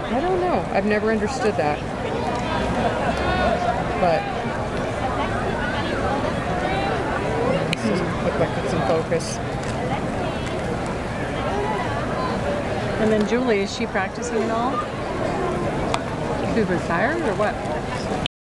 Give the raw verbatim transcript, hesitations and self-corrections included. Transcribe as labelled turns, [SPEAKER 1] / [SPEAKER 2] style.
[SPEAKER 1] I don't know. I've never understood that. But this doesn't look like it's in focus.
[SPEAKER 2] And then Julie, is she practicing at all? To retire or what?